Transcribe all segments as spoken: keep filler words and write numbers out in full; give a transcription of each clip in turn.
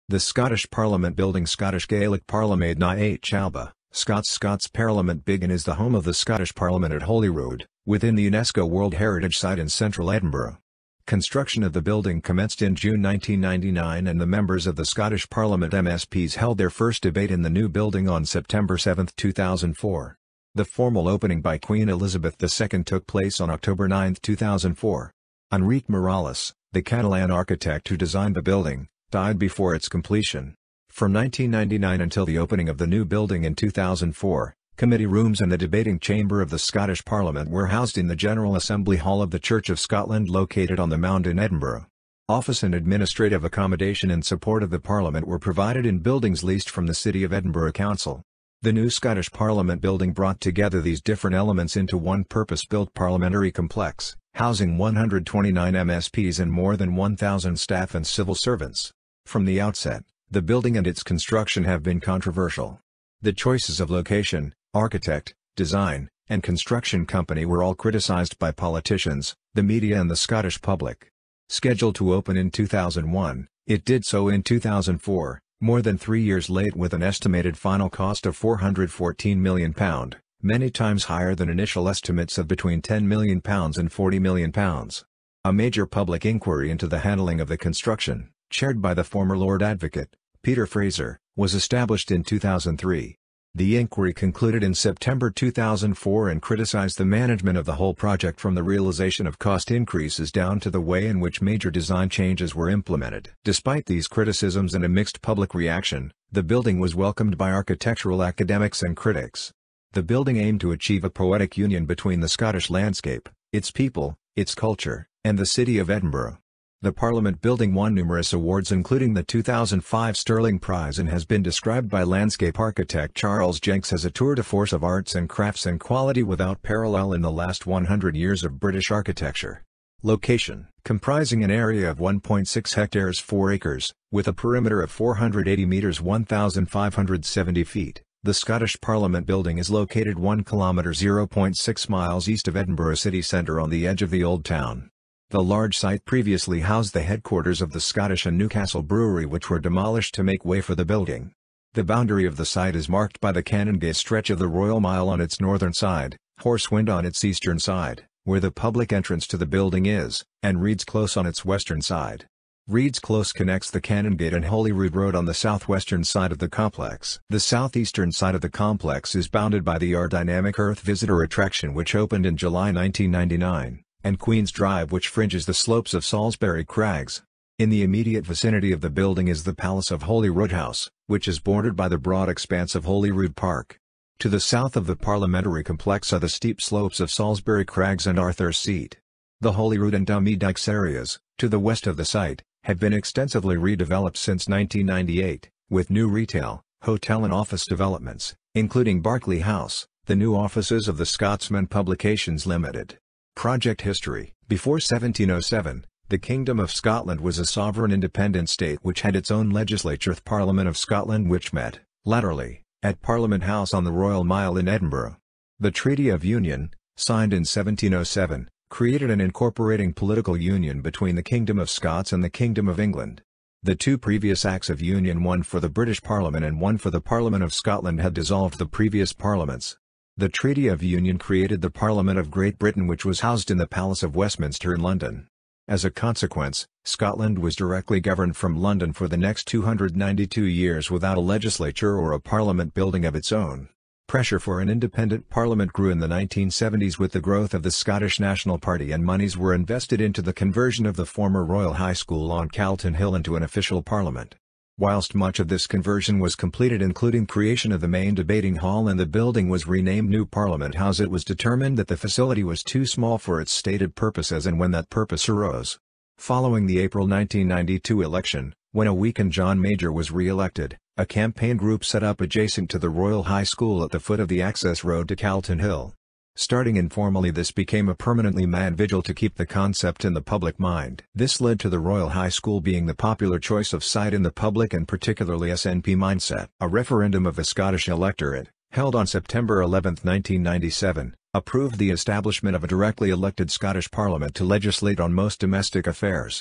The Scottish Parliament Building Scottish Gaelic Parliament na H Alba, Scots Scots Parliament Biggin is the home of the Scottish Parliament at Holyrood, within the UNESCO World Heritage Site in central Edinburgh. Construction of the building commenced in June nineteen ninety-nine and the members of the Scottish Parliament M S Ps held their first debate in the new building on September seventh two thousand four. The formal opening by Queen Elizabeth the Second took place on October ninth two thousand four. Enric Morales, the Catalan architect who designed the building, died before its completion. From nineteen ninety-nine until the opening of the new building in two thousand four, committee rooms and the debating chamber of the Scottish Parliament were housed in the General Assembly Hall of the Church of Scotland located on the Mound in Edinburgh. Office and administrative accommodation in support of the Parliament were provided in buildings leased from the City of Edinburgh Council. The new Scottish Parliament building brought together these different elements into one purpose-built parliamentary complex, housing one hundred twenty-nine M S Ps and more than one thousand staff and civil servants. From the outset, the building and its construction have been controversial. The choices of location, architect, design, and construction company were all criticized by politicians, the media and the Scottish public. Scheduled to open in two thousand one, it did so in two thousand four, more than three years late with an estimated final cost of four hundred fourteen million pounds, many times higher than initial estimates of between ten million pounds and forty million pounds. A major public inquiry into the handling of the construction, chaired by the former Lord Advocate, Peter Fraser, was established in two thousand three. The inquiry concluded in September two thousand four and criticized the management of the whole project from the realization of cost increases down to the way in which major design changes were implemented. Despite these criticisms and a mixed public reaction, the building was welcomed by architectural academics and critics. The building aimed to achieve a poetic union between the Scottish landscape, its people, its culture, and the city of Edinburgh. The Parliament building won numerous awards including the two thousand five Stirling Prize and has been described by landscape architect Charles Jenks as a tour de force of arts and crafts and quality without parallel in the last one hundred years of British architecture. Location: comprising an area of one point six hectares four acres, with a perimeter of four hundred eighty metres one thousand five hundred seventy feet, the Scottish Parliament building is located one kilometre zero point six miles east of Edinburgh city centre on the edge of the Old Town. The large site previously housed the headquarters of the Scottish and Newcastle Brewery which were demolished to make way for the building. The boundary of the site is marked by the Canongate stretch of the Royal Mile on its northern side, Horsewind on its eastern side, where the public entrance to the building is, and Reeds Close on its western side. Reeds Close connects the Canongate and Holyrood Road on the southwestern side of the complex. The southeastern side of the complex is bounded by the aerodynamic Earth Visitor attraction which opened in July nineteen ninety-nine. And Queen's Drive which fringes the slopes of Salisbury Crags. In the immediate vicinity of the building is the Palace of Holyrood House, which is bordered by the broad expanse of Holyrood Park. To the south of the parliamentary complex are the steep slopes of Salisbury Crags and Arthur's Seat. The Holyrood and Dummy Dykes areas, to the west of the site, have been extensively redeveloped since nineteen ninety-eight, with new retail, hotel and office developments, including Berkeley House, the new offices of the Scotsman Publications Limited. Project history: before seventeen oh seven, the Kingdom of Scotland was a sovereign independent state which had its own legislature, the Parliament of Scotland, which met, latterly, at Parliament House on the Royal Mile in Edinburgh. The Treaty of Union, signed in seventeen oh seven, created an incorporating political union between the Kingdom of Scots and the Kingdom of England. The two previous Acts of Union, one for the British Parliament and one for the Parliament of Scotland, had dissolved the previous parliaments. The Treaty of Union created the Parliament of Great Britain which was housed in the Palace of Westminster in London. As a consequence, Scotland was directly governed from London for the next two hundred ninety-two years without a legislature or a parliament building of its own. Pressure for an independent parliament grew in the nineteen seventies with the growth of the Scottish National Party and monies were invested into the conversion of the former Royal High School on Calton Hill into an official parliament. Whilst much of this conversion was completed including creation of the main debating hall and the building was renamed New Parliament House, it was determined that the facility was too small for its stated purposes and when that purpose arose. Following the April nineteen ninety-two election, when a weakened John Major was re-elected, a campaign group set up adjacent to the Royal High School at the foot of the access road to Calton Hill. Starting informally, this became a permanently manned vigil to keep the concept in the public mind. This led to the Royal High School being the popular choice of site in the public and particularly S N P mindset. A referendum of the Scottish electorate, held on September eleventh nineteen ninety-seven, approved the establishment of a directly elected Scottish Parliament to legislate on most domestic affairs.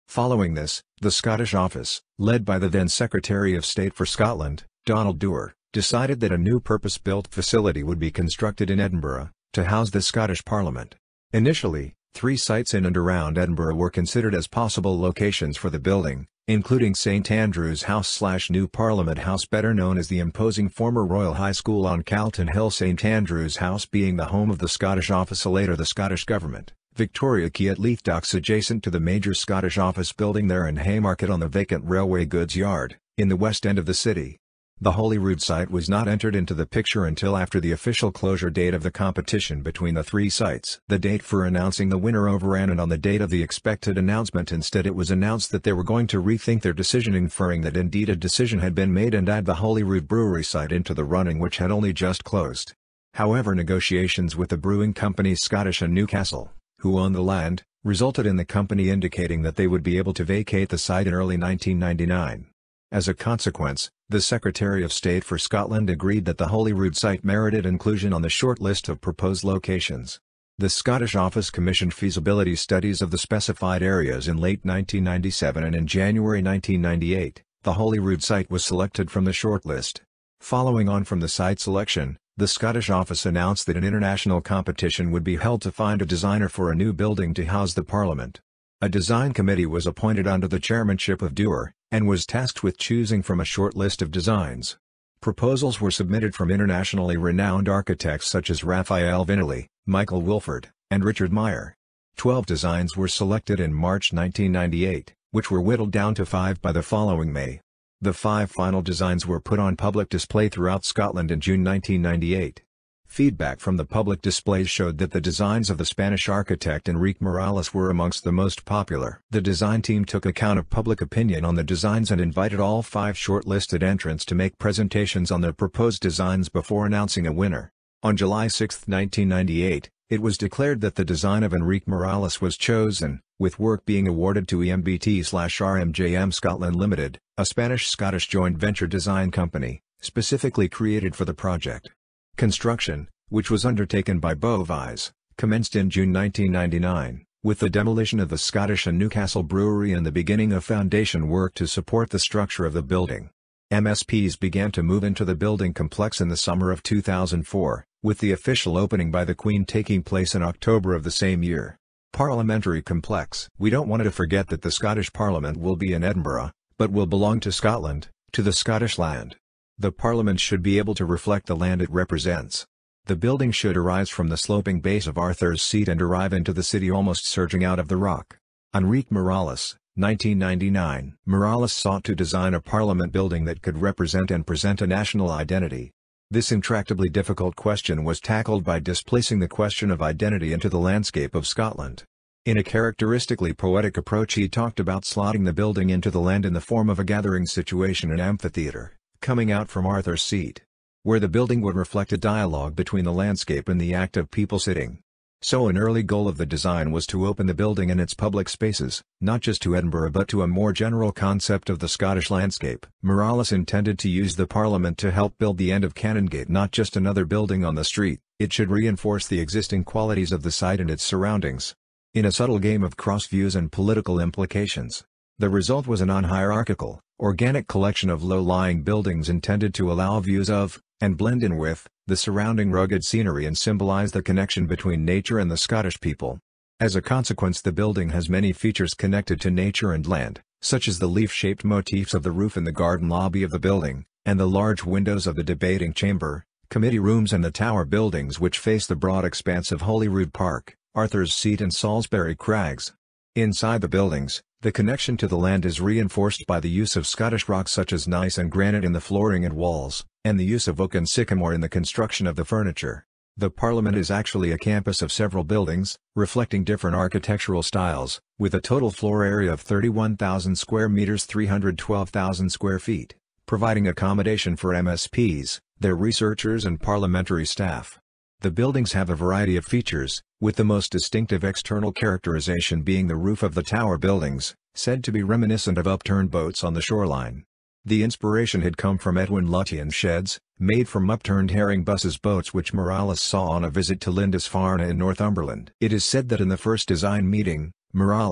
Following this, the Scottish Office, led by the then Secretary of State for Scotland, Donald Dewar, decided that a new purpose-built facility would be constructed in Edinburgh, to house the Scottish Parliament. Initially, three sites in and around Edinburgh were considered as possible locations for the building, including St Andrew's House/New Parliament House, better known as the imposing former Royal High School on Calton Hill. St Andrew's House being the home of the Scottish Office, later the Scottish Government. Victoria Quay at Leith Docks, adjacent to the major Scottish Office building there, and Haymarket on the vacant railway goods yard, in the west end of the city. The Holyrood site was not entered into the picture until after the official closure date of the competition between the three sites. The date for announcing the winner overran, and on the date of the expected announcement instead it was announced that they were going to rethink their decision, inferring that indeed a decision had been made and add the Holyrood brewery site into the running, which had only just closed. However, negotiations with the brewing companies Scottish and Newcastle, who owned the land, resulted in the company indicating that they would be able to vacate the site in early nineteen ninety-nine. As a consequence, the Secretary of State for Scotland agreed that the Holyrood site merited inclusion on the short list of proposed locations. The Scottish Office commissioned feasibility studies of the specified areas in late nineteen ninety-seven, and in January nineteen ninety-eight, the Holyrood site was selected from the shortlist. Following on from the site selection, the Scottish Office announced that an international competition would be held to find a designer for a new building to house the Parliament. A design committee was appointed under the chairmanship of Dewar, and was tasked with choosing from a short list of designs. Proposals were submitted from internationally renowned architects such as Raphael Viñoly, Michael Wilford, and Richard Meyer. Twelve designs were selected in March nineteen ninety-eight, which were whittled down to five by the following May. The five final designs were put on public display throughout Scotland in June nineteen ninety-eight. Feedback from the public displays showed that the designs of the Spanish architect Enrique Morales were amongst the most popular. The design team took account of public opinion on the designs and invited all five shortlisted entrants to make presentations on their proposed designs before announcing a winner. On July sixth nineteen ninety-eight, it was declared that the design of Enrique Morales was chosen, with work being awarded to E M B T/R M J M Scotland Limited, a Spanish-Scottish joint venture design company, specifically created for the project. Construction, which was undertaken by Bovis, commenced in June nineteen ninety-nine, with the demolition of the Scottish and Newcastle Brewery and the beginning of foundation work to support the structure of the building. M S Ps began to move into the building complex in the summer of two thousand four, with the official opening by the Queen taking place in October of the same year. Parliamentary complex. We don't want to forget that the Scottish Parliament will be in Edinburgh, but will belong to Scotland, to the Scottish land. The Parliament should be able to reflect the land it represents. The building should arise from the sloping base of Arthur's Seat and arrive into the city almost surging out of the rock. Enrique Morales, nineteen ninety-nine. Morales sought to design a Parliament building that could represent and present a national identity. This intractably difficult question was tackled by displacing the question of identity into the landscape of Scotland. In a characteristically poetic approach, he talked about slotting the building into the land in the form of a gathering situation, an amphitheatre, coming out from Arthur's Seat, where the building would reflect a dialogue between the landscape and the act of people sitting. So an early goal of the design was to open the building and its public spaces, not just to Edinburgh but to a more general concept of the Scottish landscape. Morales intended to use the Parliament to help build the end of Canongate, not just another building on the street. It should reinforce the existing qualities of the site and its surroundings. In a subtle game of cross views and political implications, the result was a non-hierarchical, organic collection of low-lying buildings intended to allow views of, and blend in with, the surrounding rugged scenery and symbolize the connection between nature and the Scottish people. As a consequence, the building has many features connected to nature and land, such as the leaf-shaped motifs of the roof in the garden lobby of the building, and the large windows of the debating chamber, committee rooms and the tower buildings which face the broad expanse of Holyrood Park, Arthur's Seat and Salisbury Crags. Inside the buildings, the connection to the land is reinforced by the use of Scottish rocks such as gneiss and granite in the flooring and walls, and the use of oak and sycamore in the construction of the furniture. The Parliament is actually a campus of several buildings, reflecting different architectural styles, with a total floor area of thirty-one thousand square meters, three hundred twelve thousand square feet, providing accommodation for M S Ps, their researchers and parliamentary staff. The buildings have a variety of features, with the most distinctive external characterization being the roof of the tower buildings, said to be reminiscent of upturned boats on the shoreline. The inspiration had come from Edwin Lutyens sheds, made from upturned herring busses boats which Morales saw on a visit to Lindisfarne in Northumberland. It is said that in the first design meeting, Morales,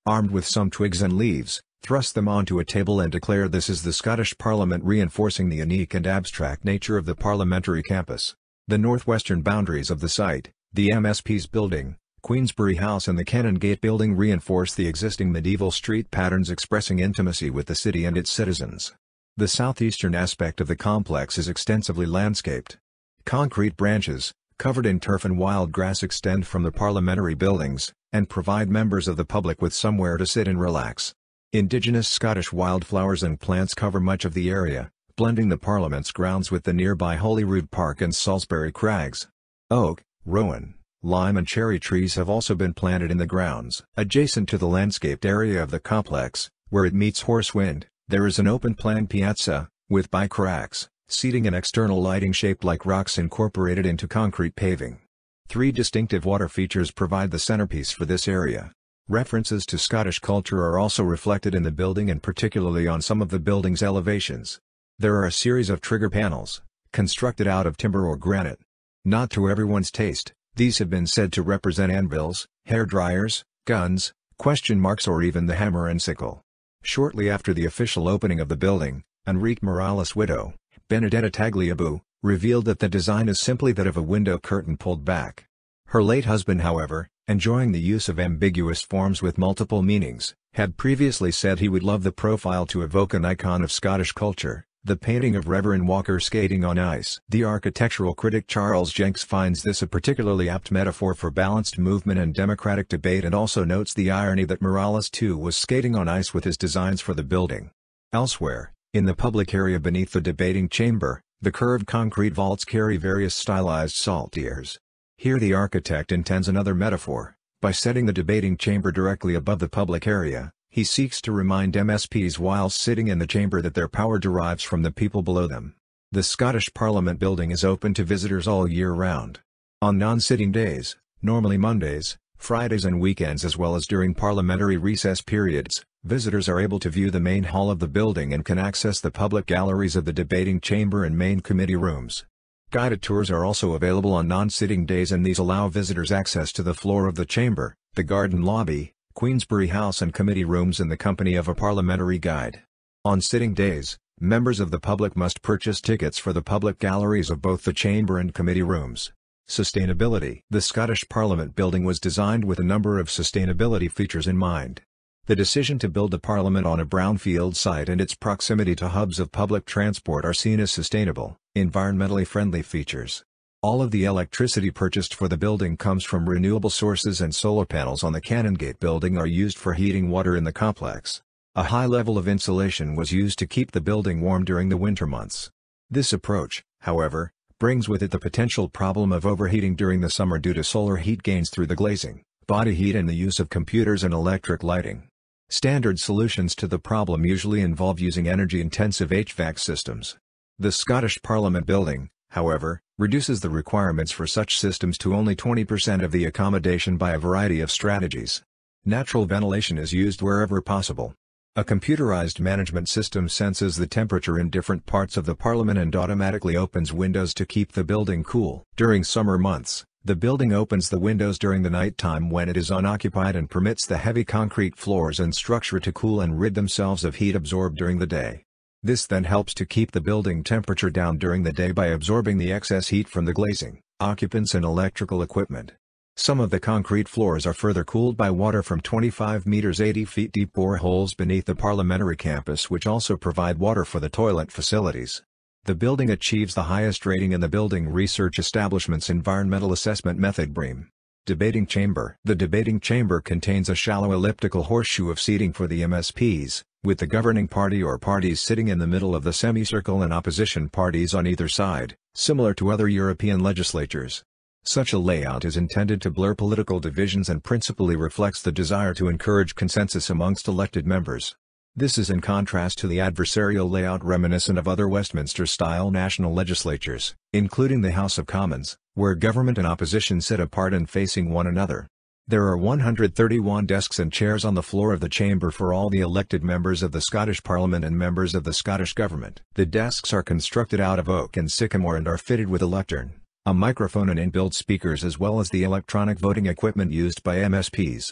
armed with some twigs and leaves, thrust them onto a table and declare this is the Scottish Parliament, reinforcing the unique and abstract nature of the parliamentary campus. The northwestern boundaries of the site, the M S P's building, Queensberry House and the Canongate building, reinforce the existing medieval street patterns, expressing intimacy with the city and its citizens. The southeastern aspect of the complex is extensively landscaped. Concrete branches, covered in turf and wild grass, extend from the parliamentary buildings, and provide members of the public with somewhere to sit and relax. Indigenous Scottish wildflowers and plants cover much of the area, blending the Parliament's grounds with the nearby Holyrood Park and Salisbury Crags. Oak, rowan, lime and cherry trees have also been planted in the grounds. Adjacent to the landscaped area of the complex, where it meets Horsewind, there is an open-plan piazza, with bike racks, seating and external lighting shaped like rocks incorporated into concrete paving. Three distinctive water features provide the centerpiece for this area. References to Scottish culture are also reflected in the building, and particularly on some of the building's elevations. There are a series of trigger panels, constructed out of timber or granite. Not to everyone's taste, these have been said to represent anvils, hairdryers, guns, question marks, or even the hammer and sickle. Shortly after the official opening of the building, Enrique Morales' widow, Benedetta Tagliabue, revealed that the design is simply that of a window curtain pulled back. Her late husband, however, enjoying the use of ambiguous forms with multiple meanings, had previously said he would love the profile to evoke an icon of Scottish culture, the painting of Reverend Walker skating on ice. The architectural critic Charles Jenks finds this a particularly apt metaphor for balanced movement and democratic debate, and also notes the irony that Morales too was skating on ice with his designs for the building. Elsewhere, in the public area beneath the debating chamber, the curved concrete vaults carry various stylized saltires. Here the architect intends another metaphor. By setting the debating chamber directly above the public area, he seeks to remind M S Ps whilst sitting in the chamber that their power derives from the people below them. The Scottish Parliament building is open to visitors all year round. On non-sitting days, normally Mondays, Fridays and weekends, as well as during parliamentary recess periods, visitors are able to view the main hall of the building and can access the public galleries of the debating chamber and main committee rooms. Guided tours are also available on non-sitting days, and these allow visitors access to the floor of the chamber, the garden lobby, Queensberry House and committee rooms in the company of a parliamentary guide. On sitting days, members of the public must purchase tickets for the public galleries of both the chamber and committee rooms. Sustainability. The Scottish Parliament building was designed with a number of sustainability features in mind. The decision to build a parliament on a brownfield site and its proximity to hubs of public transport are seen as sustainable, environmentally friendly features. All of the electricity purchased for the building comes from renewable sources, and solar panels on the Canongate building are used for heating water in the complex. A high level of insulation was used to keep the building warm during the winter months. This approach, however, brings with it the potential problem of overheating during the summer due to solar heat gains through the glazing, body heat and the use of computers and electric lighting. Standard solutions to the problem usually involve using energy-intensive H V A C systems. The Scottish Parliament building, however, reduces the requirements for such systems to only twenty percent of the accommodation by a variety of strategies. Natural ventilation is used wherever possible. A computerized management system senses the temperature in different parts of the Parliament and automatically opens windows to keep the building cool. During summer months, the building opens the windows during the night time when it is unoccupied and permits the heavy concrete floors and structure to cool and rid themselves of heat absorbed during the day. This then helps to keep the building temperature down during the day by absorbing the excess heat from the glazing, occupants and electrical equipment. Some of the concrete floors are further cooled by water from twenty-five meters eighty feet deep boreholes beneath the parliamentary campus, which also provide water for the toilet facilities. The building achieves the highest rating in the Building Research Establishment's Environmental Assessment Method B R E E M. Debating Chamber. The debating chamber contains a shallow elliptical horseshoe of seating for the M S Ps, with the governing party or parties sitting in the middle of the semicircle and opposition parties on either side, similar to other European legislatures. Such a layout is intended to blur political divisions and principally reflects the desire to encourage consensus amongst elected members. This is in contrast to the adversarial layout reminiscent of other Westminster-style national legislatures, including the House of Commons, where government and opposition sit apart and facing one another. There are one hundred thirty-one desks and chairs on the floor of the chamber for all the elected members of the Scottish Parliament and members of the Scottish Government. The desks are constructed out of oak and sycamore and are fitted with a lectern, a microphone and inbuilt speakers, as well as the electronic voting equipment used by M S Ps.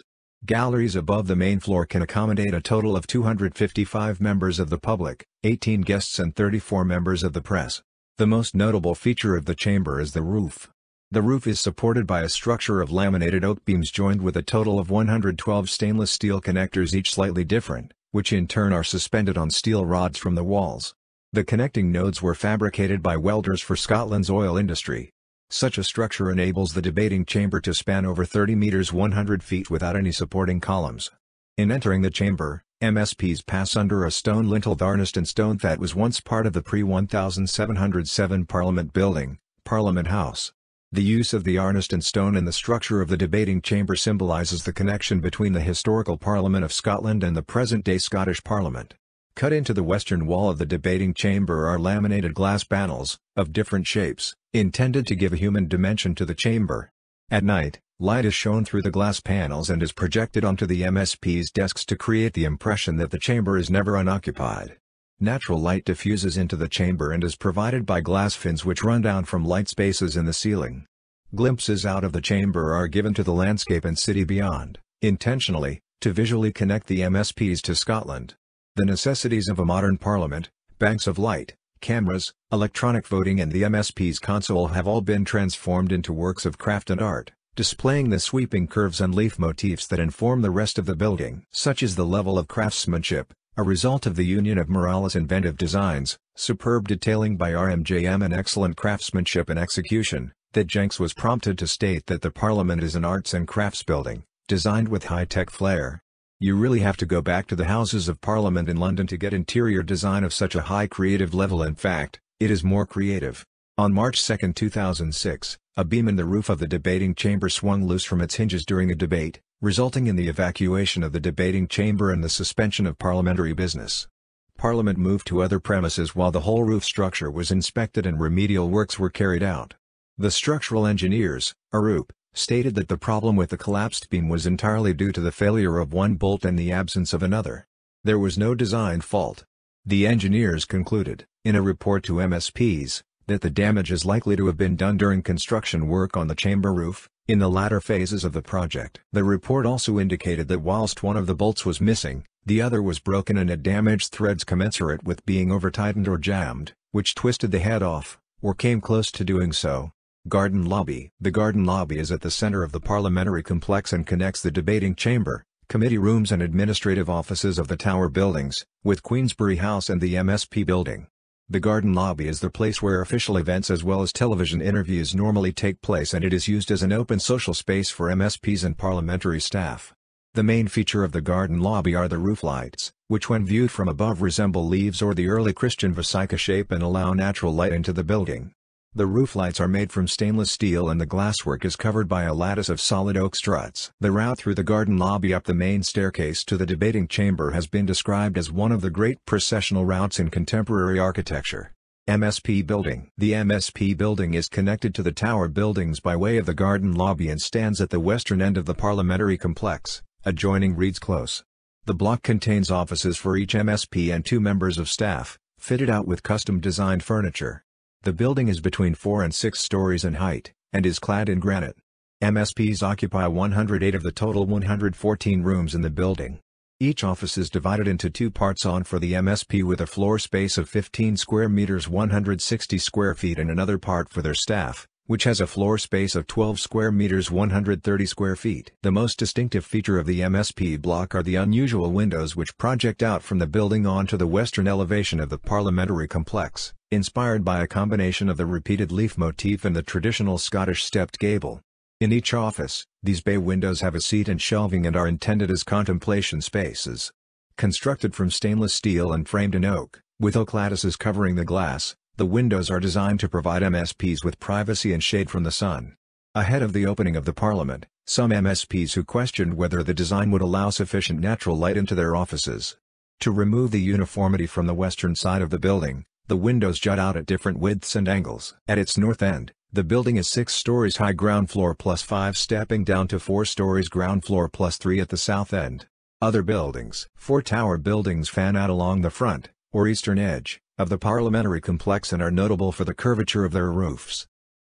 Galleries above the main floor can accommodate a total of two hundred fifty-five members of the public, eighteen guests and thirty-four members of the press. The most notable feature of the chamber is the roof. The roof is supported by a structure of laminated oak beams joined with a total of one hundred twelve stainless steel connectors, each slightly different, which in turn are suspended on steel rods from the walls. The connecting nodes were fabricated by welders for Scotland's oil industry. Such a structure enables the debating chamber to span over thirty meters one hundred feet without any supporting columns. In entering the chamber, M S Ps pass under a stone lintel varnished in stone that was once part of the pre seventeen oh seven Parliament building, Parliament House. The use of the arnished in stone in the structure of the debating chamber symbolises the connection between the historical Parliament of Scotland and the present-day Scottish Parliament. Cut into the western wall of the debating chamber are laminated glass panels, of different shapes, intended to give a human dimension to the chamber. At night, light is shown through the glass panels and is projected onto the M S P's desks to create the impression that the chamber is never unoccupied. Natural light diffuses into the chamber and is provided by glass fins which run down from light spaces in the ceiling. Glimpses out of the chamber are given to the landscape and city beyond, intentionally, to visually connect the M S Ps to Scotland. The necessities of a modern parliament, banks of light, cameras, electronic voting and the M S P's console have all been transformed into works of craft and art, displaying the sweeping curves and leaf motifs that inform the rest of the building. Such is the level of craftsmanship, a result of the union of Morales' inventive designs, superb detailing by R M J M and excellent craftsmanship and execution, that Jenks was prompted to state that the Parliament is an arts and crafts building, designed with high-tech flair. You really have to go back to the Houses of Parliament in London to get interior design of such a high creative level. In fact, it is more creative. On March second two thousand six, a beam in the roof of the debating chamber swung loose from its hinges during a debate, resulting in the evacuation of the debating chamber and the suspension of parliamentary business. Parliament moved to other premises while the whole roof structure was inspected and remedial works were carried out. The structural engineers, A R U P, stated that the problem with the collapsed beam was entirely due to the failure of one bolt and the absence of another. There was no design fault. The engineers concluded, in a report to M S Ps, that the damage is likely to have been done during construction work on the chamber roof, in the latter phases of the project. The report also indicated that whilst one of the bolts was missing, the other was broken and had damaged threads commensurate with being over-tightened or jammed, which twisted the head off, or came close to doing so. Garden Lobby. The Garden Lobby is at the center of the parliamentary complex and connects the debating chamber, committee rooms and administrative offices of the Tower buildings, with Queensberry House and the M S P building. The Garden Lobby is the place where official events as well as television interviews normally take place, and it is used as an open social space for M S Ps and parliamentary staff. The main feature of the Garden Lobby are the roof lights, which when viewed from above resemble leaves or the early Christian vesica shape and allow natural light into the building. The roof lights are made from stainless steel and the glasswork is covered by a lattice of solid oak struts. The route through the Garden Lobby up the main staircase to the debating chamber has been described as one of the great processional routes in contemporary architecture. M S P Building. The M S P Building is connected to the Tower buildings by way of the Garden Lobby and stands at the western end of the parliamentary complex, adjoining Reed's Close. The block contains offices for each M S P and two members of staff, fitted out with custom-designed furniture. The building is between four and six stories in height, and is clad in granite. M S Ps occupy one hundred eight of the total one hundred fourteen rooms in the building. Each office is divided into two parts, on for the M S P with a floor space of fifteen square meters one hundred sixty square feet and another part for their staff, which has a floor space of twelve square meters one hundred thirty square feet. The most distinctive feature of the M S P block are the unusual windows which project out from the building onto the western elevation of the parliamentary complex, inspired by a combination of the repeated leaf motif and the traditional Scottish stepped gable. In each office, these bay windows have a seat and shelving and are intended as contemplation spaces. Constructed from stainless steel and framed in oak, with oak lattices covering the glass, the windows are designed to provide M S Ps with privacy and shade from the sun. Ahead of the opening of the Parliament, some M S Ps who questioned whether the design would allow sufficient natural light into their offices. To remove the uniformity from the western side of the building, the windows jut out at different widths and angles. At its north end, the building is six stories high ground floor plus five stepping down to four stories ground floor plus three at the south end. Other buildings. Four tower buildings fan out along the front, or eastern edge, of the parliamentary complex and are notable for the curvature of their roofs.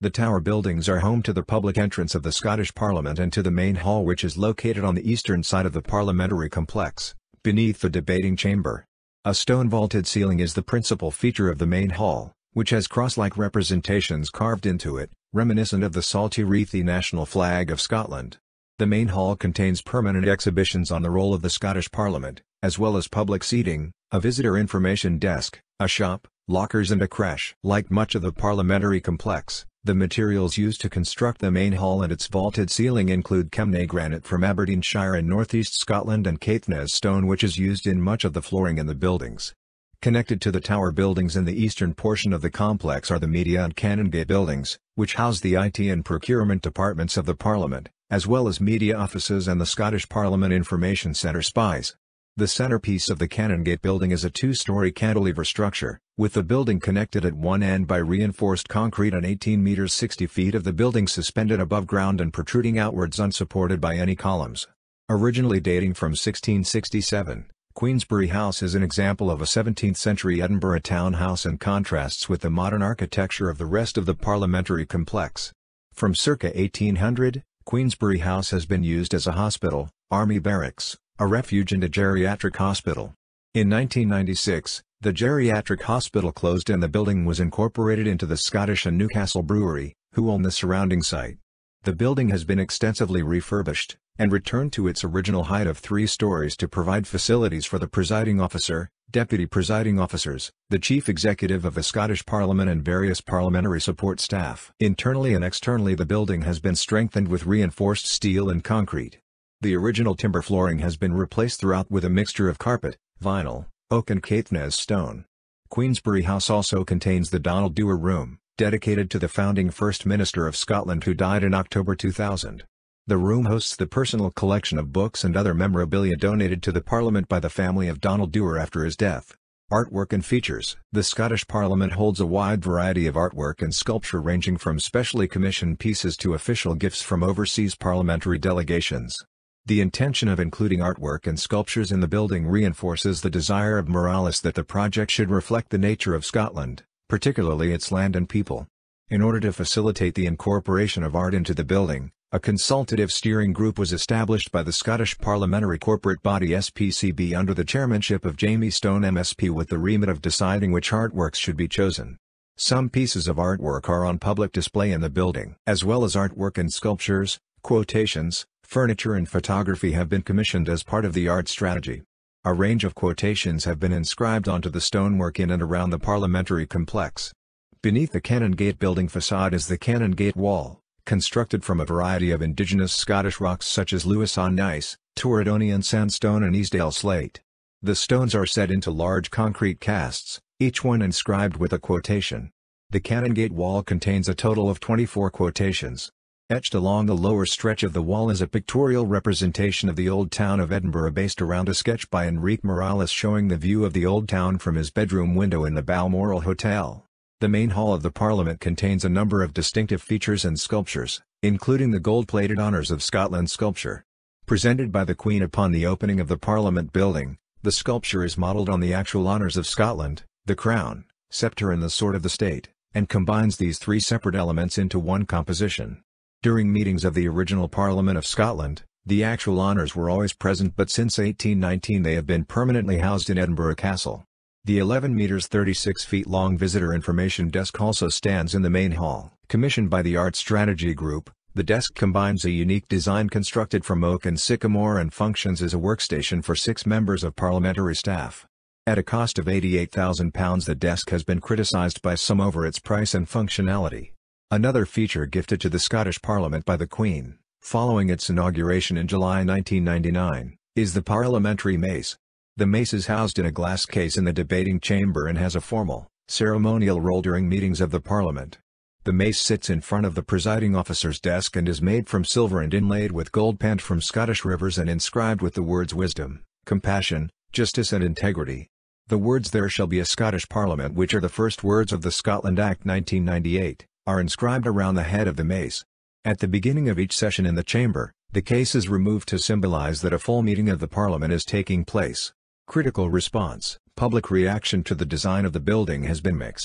The tower buildings are home to the public entrance of the Scottish Parliament and to the main hall, which is located on the eastern side of the parliamentary complex, beneath the debating chamber. A stone vaulted ceiling is the principal feature of the main hall, which has cross-like representations carved into it, reminiscent of the salty wreathy national flag of Scotland. The main hall contains permanent exhibitions on the role of the Scottish Parliament, as well as public seating, a visitor information desk, a shop, lockers and a creche. Like much of the parliamentary complex, the materials used to construct the main hall and its vaulted ceiling include Kemnay granite from Aberdeenshire in northeast Scotland and Caithness stone, which is used in much of the flooring in the buildings. Connected to the tower buildings in the eastern portion of the complex are the Media and Canongate buildings, which house the I T and procurement departments of the Parliament, as well as media offices and the Scottish Parliament Information Centre SPIES. The centrepiece of the Canongate building is a two-storey cantilever structure, with the building connected at one end by reinforced concrete and eighteen meters sixty feet of the building suspended above ground and protruding outwards unsupported by any columns. Originally dating from sixteen sixty-seven, Queensberry House is an example of a seventeenth century Edinburgh townhouse and contrasts with the modern architecture of the rest of the parliamentary complex. From circa eighteen hundred, Queensberry House has been used as a hospital, army barracks, a refuge and a geriatric hospital. In nineteen ninety-six, the geriatric hospital closed and the building was incorporated into the Scottish and Newcastle Brewery, who own the surrounding site. The building has been extensively refurbished, and returned to its original height of three stories to provide facilities for the presiding officer, deputy presiding officers, the chief executive of the Scottish Parliament and various parliamentary support staff. Internally and externally the building has been strengthened with reinforced steel and concrete. The original timber flooring has been replaced throughout with a mixture of carpet, vinyl, oak and Caithness stone. Queensberry House also contains the Donald Dewar Room, dedicated to the founding First Minister of Scotland who died in October two thousand. The room hosts the personal collection of books and other memorabilia donated to the Parliament by the family of Donald Dewar after his death. Artwork and features. The Scottish Parliament holds a wide variety of artwork and sculpture ranging from specially commissioned pieces to official gifts from overseas parliamentary delegations. The intention of including artwork and sculptures in the building reinforces the desire of Morales that the project should reflect the nature of Scotland, particularly its land and people. In order to facilitate the incorporation of art into the building, a consultative steering group was established by the Scottish Parliamentary Corporate Body S P C B under the chairmanship of Jamie Stone M S P with the remit of deciding which artworks should be chosen. Some pieces of artwork are on public display in the building. As well as artwork and sculptures, quotations, furniture and photography have been commissioned as part of the art strategy. A range of quotations have been inscribed onto the stonework in and around the parliamentary complex. Beneath the Canongate building facade is the Canongate Wall, constructed from a variety of indigenous Scottish rocks such as Lewis on gneiss, Torridonian sandstone and Easdale slate. The stones are set into large concrete casts, each one inscribed with a quotation. The Canongate Wall contains a total of twenty-four quotations. Etched along the lower stretch of the wall is a pictorial representation of the Old Town of Edinburgh based around a sketch by Enrique Morales showing the view of the Old Town from his bedroom window in the Balmoral Hotel. The main hall of the Parliament contains a number of distinctive features and sculptures, including the gold-plated Honours of Scotland sculpture. Presented by the Queen upon the opening of the Parliament building, the sculpture is modelled on the actual Honours of Scotland, the crown, sceptre and the sword of the state, and combines these three separate elements into one composition. During meetings of the original Parliament of Scotland, the actual honours were always present, but since eighteen nineteen they have been permanently housed in Edinburgh Castle. The eleven meters thirty-six feet long visitor information desk also stands in the main hall. Commissioned by the Art Strategy Group, the desk combines a unique design constructed from oak and sycamore and functions as a workstation for six members of parliamentary staff. At a cost of eighty-eight thousand pounds, the desk has been criticised by some over its price and functionality. Another feature gifted to the Scottish Parliament by the Queen, following its inauguration in July nineteen ninety-nine, is the parliamentary mace. The mace is housed in a glass case in the debating chamber and has a formal, ceremonial role during meetings of the Parliament. The mace sits in front of the presiding officer's desk and is made from silver and inlaid with gold penned from Scottish rivers and inscribed with the words wisdom, compassion, justice and integrity. The words "There shall be a Scottish Parliament," which are the first words of the Scotland Act nineteen ninety-eight, are inscribed around the head of the mace. At the beginning of each session in the chamber, the case is removed to symbolize that a full meeting of the Parliament is taking place. Critical response. Public reaction to the design of the building has been mixed.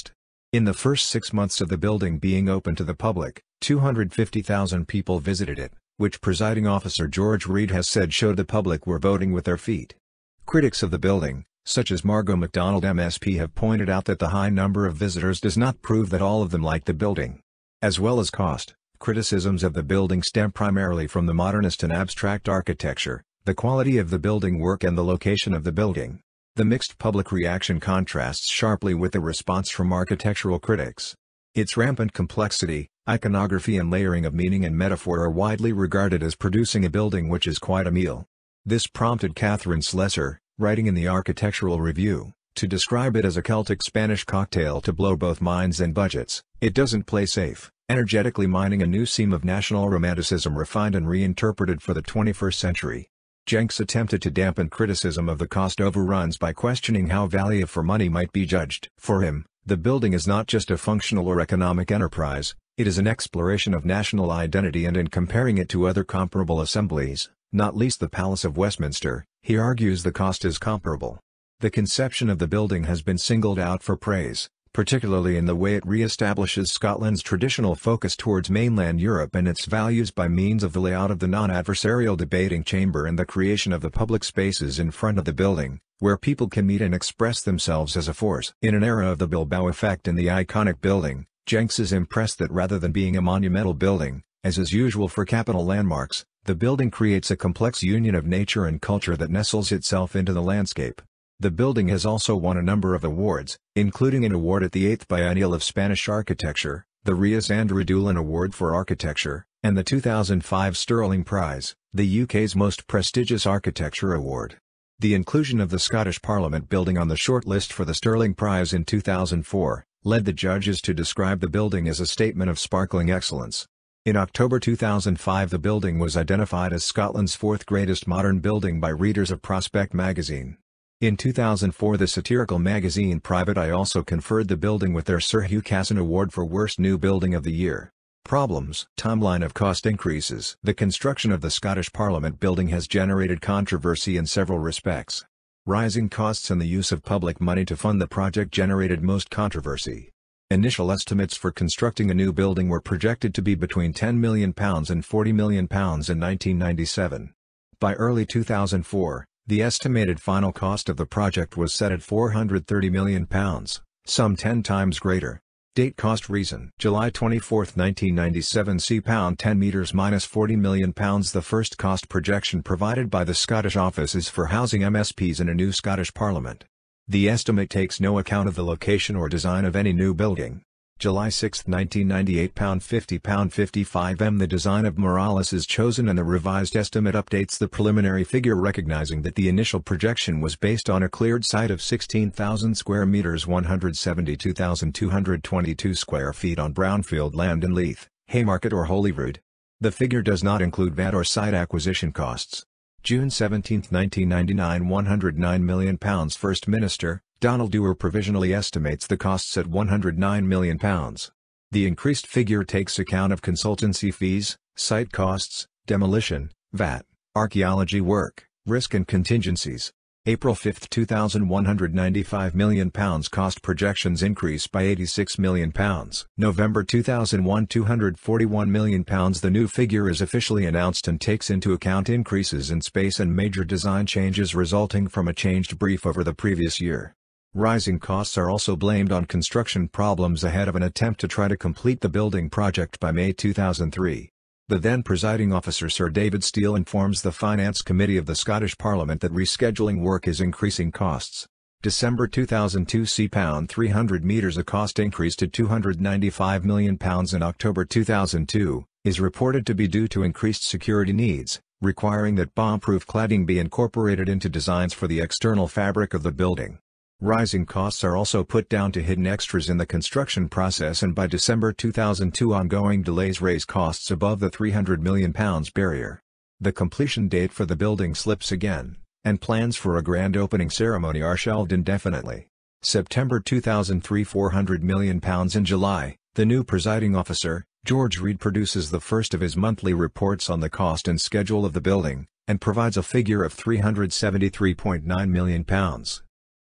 In the first six months of the building being open to the public, two hundred fifty thousand people visited it, which presiding officer George Reed has said showed the public were voting with their feet. Critics of the building, such as Margot MacDonald M S P, have pointed out that the high number of visitors does not prove that all of them like the building. As well as cost, criticisms of the building stem primarily from the modernist and abstract architecture, the quality of the building work and the location of the building. The mixed public reaction contrasts sharply with the response from architectural critics. Its rampant complexity, iconography and layering of meaning and metaphor are widely regarded as producing a building which is quite a meal. This prompted Catherine Slessor, writing in the Architectural Review, to describe it as a Celtic Spanish cocktail to blow both minds and budgets. It doesn't play safe, energetically mining a new seam of national romanticism refined and reinterpreted for the twenty-first century. Jenks attempted to dampen criticism of the cost overruns by questioning how value for money might be judged. For him, the building is not just a functional or economic enterprise, it is an exploration of national identity, and in comparing it to other comparable assemblies, not least the Palace of Westminster, he argues the cost is comparable. The conception of the building has been singled out for praise, particularly in the way it re-establishes Scotland's traditional focus towards mainland Europe and its values by means of the layout of the non-adversarial debating chamber and the creation of the public spaces in front of the building, where people can meet and express themselves as a force. In an era of the Bilbao effect in the iconic building, Jenks is impressed that rather than being a monumental building, as is usual for capital landmarks, the building creates a complex union of nature and culture that nestles itself into the landscape. The building has also won a number of awards, including an award at the eighth Biennial of Spanish Architecture, the Rhys Andrew Doolan Award for Architecture, and the two thousand five Stirling Prize, the U K's most prestigious architecture award. The inclusion of the Scottish Parliament building on the shortlist for the Stirling Prize in two thousand four, led the judges to describe the building as a statement of sparkling excellence. In October two thousand five, the building was identified as Scotland's fourth greatest modern building by readers of Prospect magazine. In two thousand four, the satirical magazine Private Eye also conferred the building with their Sir Hugh Casson Award for Worst New Building of the Year. Problems. Timeline of cost increases. The construction of the Scottish Parliament building has generated controversy in several respects. Rising costs and the use of public money to fund the project generated most controversy. Initial estimates for constructing a new building were projected to be between ten million pounds and forty million pounds in nineteen ninety-seven. By early two thousand four, the estimated final cost of the project was set at four hundred thirty million pounds, some ten times greater. Date cost reason. July twenty-fourth nineteen ninety-seven, c pound ten meters minus forty million pounds. The first cost projection provided by the Scottish Office is for housing M S Ps in a new Scottish Parliament. The estimate takes no account of the location or design of any new building. July sixth nineteen ninety-eight, pound fifty, pound fifty-five m. The design of Morales is chosen and the revised estimate updates the preliminary figure, recognizing that the initial projection was based on a cleared site of sixteen thousand square meters, one hundred seventy-two thousand two hundred twenty-two square feet on brownfield land in Leith, Haymarket or Holyrood. The figure does not include V A T or site acquisition costs. June seventeenth nineteen ninety-nine, one hundred nine million pounds. First Minister, Donald Dewar provisionally estimates the costs at one hundred nine million pounds. The increased figure takes account of consultancy fees, site costs, demolition, V A T, archaeology work, risk and contingencies. April fifth two thousand, one hundred ninety-five million pounds. Cost projections increase by eighty-six million pounds. November two thousand one, two hundred forty-one million pounds. The new figure is officially announced and takes into account increases in space and major design changes resulting from a changed brief over the previous year. Rising costs are also blamed on construction problems ahead of an attempt to try to complete the building project by May two thousand three. The then presiding officer Sir David Steele informs the Finance Committee of the Scottish Parliament that rescheduling work is increasing costs. December two thousand two, c pound three hundred meters. A cost increase to two hundred ninety-five million pounds in October two thousand two, is reported to be due to increased security needs, requiring that bomb-proof cladding be incorporated into designs for the external fabric of the building. Rising costs are also put down to hidden extras in the construction process, and by December two thousand two ongoing delays raise costs above the three hundred million pounds barrier. The completion date for the building slips again, and plans for a grand opening ceremony are shelved indefinitely. September two thousand three, four hundred million pounds. In July, the new presiding officer, George Reed, produces the first of his monthly reports on the cost and schedule of the building, and provides a figure of three hundred seventy-three point nine million pounds.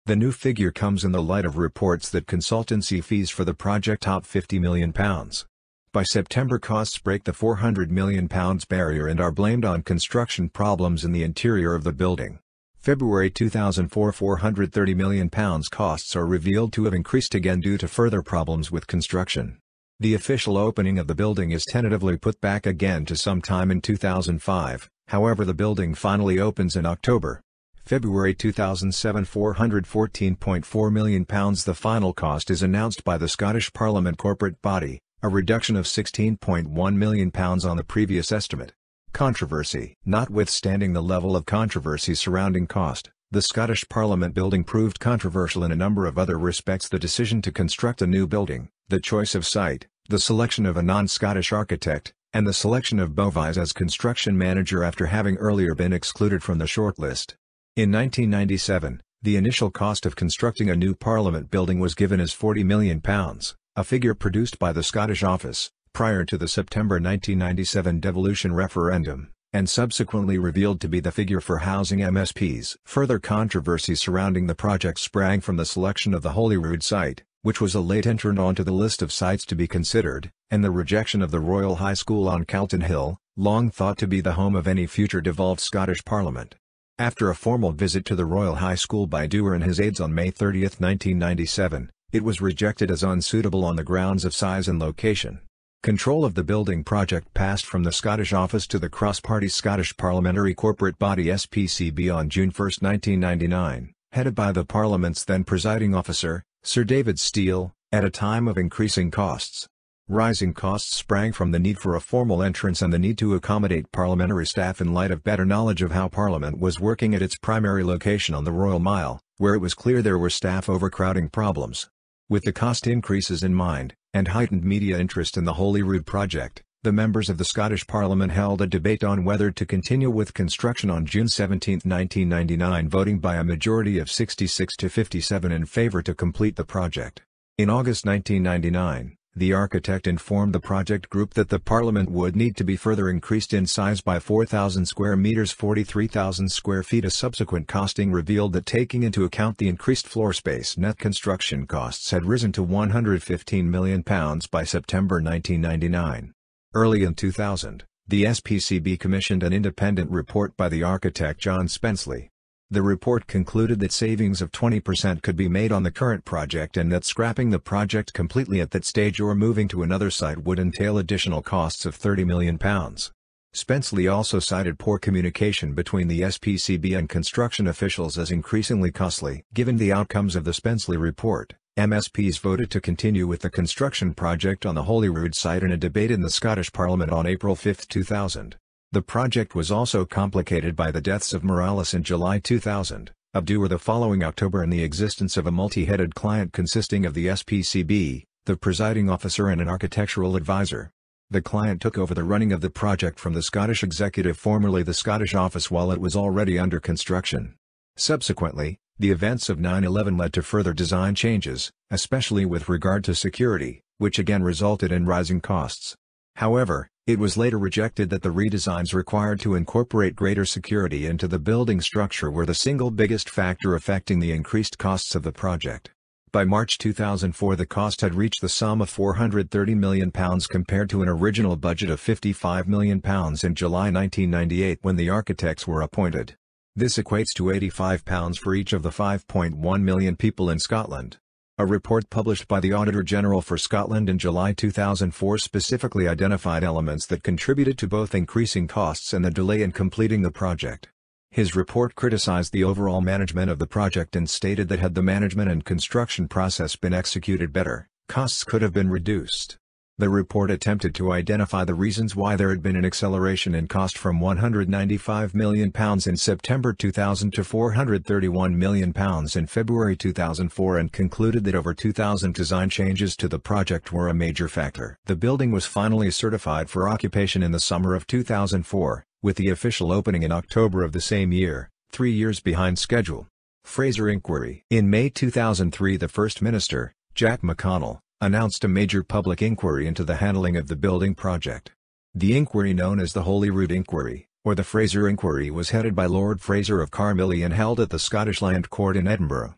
The new figure comes in the light of reports that consultancy fees for the project top fifty million pounds. By September, costs break the four hundred million pounds barrier and are blamed on construction problems in the interior of the building. February two thousand four, four hundred thirty million pounds costs are revealed to have increased again due to further problems with construction. The official opening of the building is tentatively put back again to sometime in two thousand five, however the building finally opens in October. February two thousand seven, four hundred fourteen point four million pounds. The final cost is announced by the Scottish Parliament corporate body, a reduction of sixteen point one million pounds on the previous estimate. Controversy. Notwithstanding the level of controversy surrounding cost, the Scottish Parliament building proved controversial in a number of other respects: the decision to construct a new building, the choice of site, the selection of a non-Scottish architect, and the selection of Bovise as construction manager after having earlier been excluded from the shortlist. In nineteen ninety-seven, the initial cost of constructing a new Parliament building was given as forty million pounds, a figure produced by the Scottish Office, prior to the September nineteen ninety-seven devolution referendum, and subsequently revealed to be the figure for housing M S Ps. Further controversy surrounding the project sprang from the selection of the Holyrood site, which was a late entrant onto the list of sites to be considered, and the rejection of the Royal High School on Calton Hill, long thought to be the home of any future devolved Scottish Parliament. After a formal visit to the Royal High School by Dewar and his aides on May thirtieth, nineteen ninety-seven, it was rejected as unsuitable on the grounds of size and location. Control of the building project passed from the Scottish Office to the cross-party Scottish Parliamentary Corporate Body S P C B on June first, nineteen ninety-nine, headed by the Parliament's then presiding officer, Sir David Steele, at a time of increasing costs. Rising costs sprang from the need for a formal entrance and the need to accommodate parliamentary staff in light of better knowledge of how Parliament was working at its primary location on the Royal Mile, where it was clear there were staff overcrowding problems. With the cost increases in mind, and heightened media interest in the Holyrood project, the members of the Scottish Parliament held a debate on whether to continue with construction on June seventeenth, nineteen ninety-nine, voting by a majority of sixty-six to fifty-seven in favour to complete the project. In August nineteen ninety-nine, the architect informed the project group that the Parliament would need to be further increased in size by four thousand square metres, forty-three thousand square feet. A subsequent costing revealed that, taking into account the increased floor space, net construction costs had risen to one hundred fifteen million pounds by September nineteen ninety-nine. Early in two thousand, the S P C B commissioned an independent report by the architect John Spenceley. The report concluded that savings of twenty percent could be made on the current project and that scrapping the project completely at that stage or moving to another site would entail additional costs of thirty million pounds. Spenceley also cited poor communication between the S P C B and construction officials as increasingly costly. Given the outcomes of the Spenceley report, M S Ps voted to continue with the construction project on the Holyrood site in a debate in the Scottish Parliament on April fifth, two thousand. The project was also complicated by the deaths of Morales in July two thousand, of Dewar the following October, and the existence of a multi-headed client consisting of the S P C B, the presiding officer and an architectural advisor. The client took over the running of the project from the Scottish Executive, formerly the Scottish Office, while it was already under construction. Subsequently, the events of nine eleven led to further design changes, especially with regard to security, which again resulted in rising costs. However, it was later rejected that the redesigns required to incorporate greater security into the building structure were the single biggest factor affecting the increased costs of the project. By March two thousand four, the cost had reached the sum of four hundred thirty million pounds compared to an original budget of fifty-five million pounds in July nineteen ninety-eight when the architects were appointed. This equates to eighty-five pounds for each of the five point one million people in Scotland. A report published by the Auditor General for Scotland in July two thousand four specifically identified elements that contributed to both increasing costs and the delay in completing the project. His report criticized the overall management of the project and stated that had the management and construction process been executed better, costs could have been reduced. The report attempted to identify the reasons why there had been an acceleration in cost from one hundred ninety-five million pounds in September two thousand to four hundred thirty-one million pounds in February two thousand four, and concluded that over two thousand design changes to the project were a major factor. The building was finally certified for occupation in the summer of two thousand four, with the official opening in October of the same year, three years behind schedule. Fraser Inquiry. In May two thousand three, the First Minister, Jack McConnell, announced a major public inquiry into the handling of the building project. The inquiry, known as the Holyrood Inquiry, or the Fraser Inquiry, was headed by Lord Fraser of Carmilly and held at the Scottish Land Court in Edinburgh.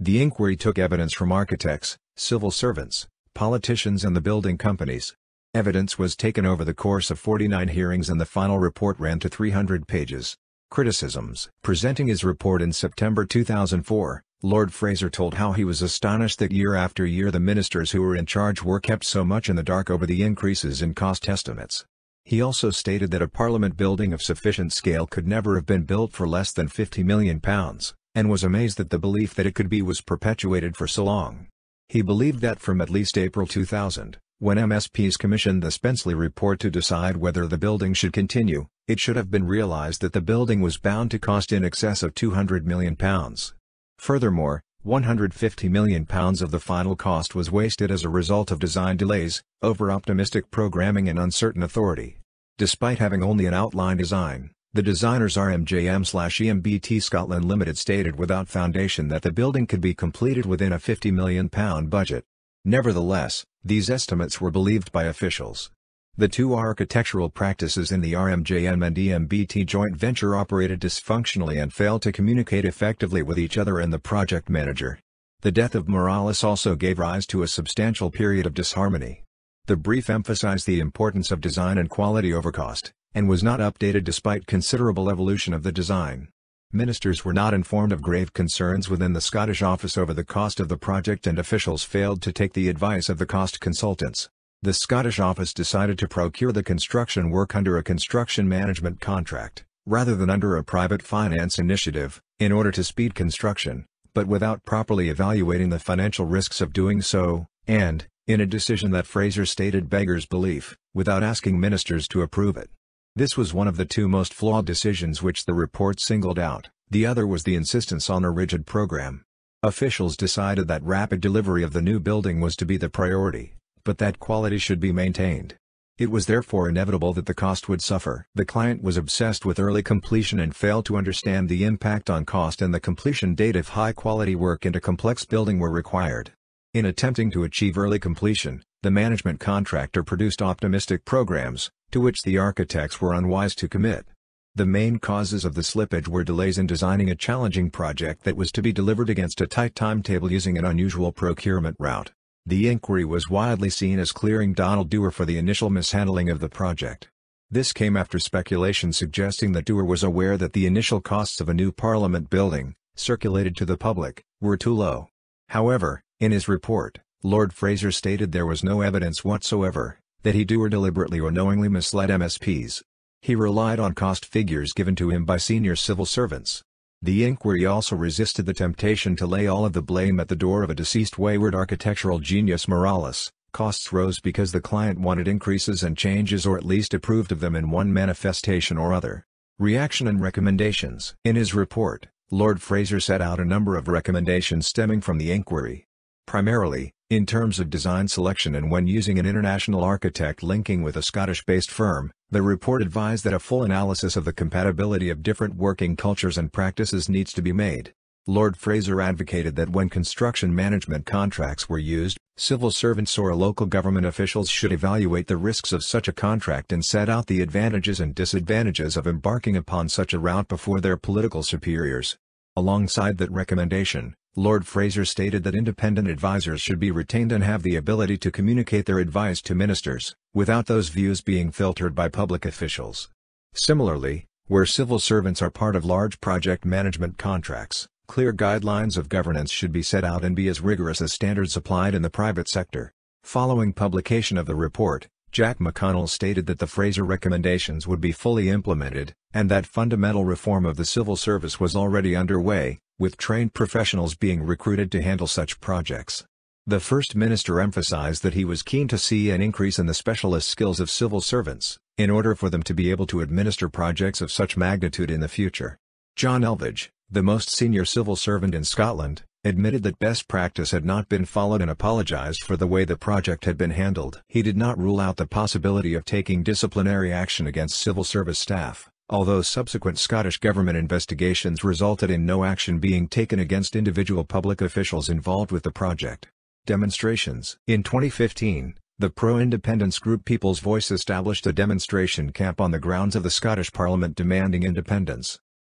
The inquiry took evidence from architects, civil servants, politicians and the building companies. Evidence was taken over the course of forty-nine hearings and the final report ran to three hundred pages. Criticisms. Presenting his report in September two thousand four, Lord Fraser told how he was astonished that year after year the ministers who were in charge were kept so much in the dark over the increases in cost estimates. He also stated that a Parliament building of sufficient scale could never have been built for less than fifty million pounds, and was amazed that the belief that it could be was perpetuated for so long. He believed that from at least April two thousand, when M S Ps commissioned the Spenceley report to decide whether the building should continue, it should have been realised that the building was bound to cost in excess of two hundred million pounds. Furthermore, one hundred fifty million pounds of the final cost was wasted as a result of design delays, over-optimistic programming and uncertain authority. Despite having only an outline design, the designers R M J M/E M B T Scotland Limited stated without foundation that the building could be completed within a fifty million pound budget. Nevertheless, these estimates were believed by officials. The two architectural practices in the R M J M and E M B T joint venture operated dysfunctionally and failed to communicate effectively with each other and the project manager. The death of Morales also gave rise to a substantial period of disharmony. The brief emphasized the importance of design and quality over cost, and was not updated despite considerable evolution of the design. Ministers were not informed of grave concerns within the Scottish office over the cost of the project and officials failed to take the advice of the cost consultants. The Scottish office decided to procure the construction work under a construction management contract, rather than under a private finance initiative, in order to speed construction, but without properly evaluating the financial risks of doing so, and, in a decision that Fraser stated beggars belief, without asking ministers to approve it. This was one of the two most flawed decisions which the report singled out, the other was the insistence on a rigid program. Officials decided that rapid delivery of the new building was to be the priority, but that quality should be maintained. It was therefore inevitable that the cost would suffer. The client was obsessed with early completion and failed to understand the impact on cost and the completion date if high-quality work and a complex building were required. In attempting to achieve early completion, the management contractor produced optimistic programs, to which the architects were unwise to commit. The main causes of the slippage were delays in designing a challenging project that was to be delivered against a tight timetable using an unusual procurement route. The inquiry was widely seen as clearing Donald Dewar for the initial mishandling of the project. This came after speculation suggesting that Dewar was aware that the initial costs of a new Parliament building, circulated to the public, were too low. However, in his report, Lord Fraser stated there was no evidence whatsoever that he Dewar deliberately or knowingly misled M S Ps. He relied on cost figures given to him by senior civil servants. The inquiry also resisted the temptation to lay all of the blame at the door of a deceased wayward architectural genius Morales. Costs rose because the client wanted increases and changes or at least approved of them in one manifestation or other. Reaction and recommendations. In his report, Lord Fraser set out a number of recommendations stemming from the inquiry. Primarily, in terms of design selection and when using an international architect linking with a Scottish-based firm, the report advised that a full analysis of the compatibility of different working cultures and practices needs to be made. Lord Fraser advocated that when construction management contracts were used, civil servants or local government officials should evaluate the risks of such a contract and set out the advantages and disadvantages of embarking upon such a route before their political superiors. Alongside that recommendation, Lord Fraser stated that independent advisers should be retained and have the ability to communicate their advice to ministers, without those views being filtered by public officials. Similarly, where civil servants are part of large project management contracts, clear guidelines of governance should be set out and be as rigorous as standards applied in the private sector. Following publication of the report, Jack McConnell stated that the Fraser recommendations would be fully implemented, and that fundamental reform of the civil service was already underway, with trained professionals being recruited to handle such projects. The First Minister emphasized that he was keen to see an increase in the specialist skills of civil servants, in order for them to be able to administer projects of such magnitude in the future. John Elvidge, the most senior civil servant in Scotland, admitted that best practice had not been followed and apologised for the way the project had been handled. He did not rule out the possibility of taking disciplinary action against civil service staff, although subsequent Scottish Government investigations resulted in no action being taken against individual public officials involved with the project. Demonstrations. In twenty fifteen, the pro-independence group People's Voice established a demonstration camp on the grounds of the Scottish Parliament demanding independence.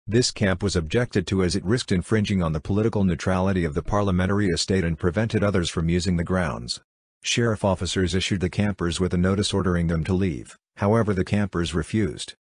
This camp was objected to as it risked infringing on the political neutrality of the parliamentary estate and prevented others from using the grounds. Sheriff officers issued the campers with a notice ordering them to leave, however the campers refused.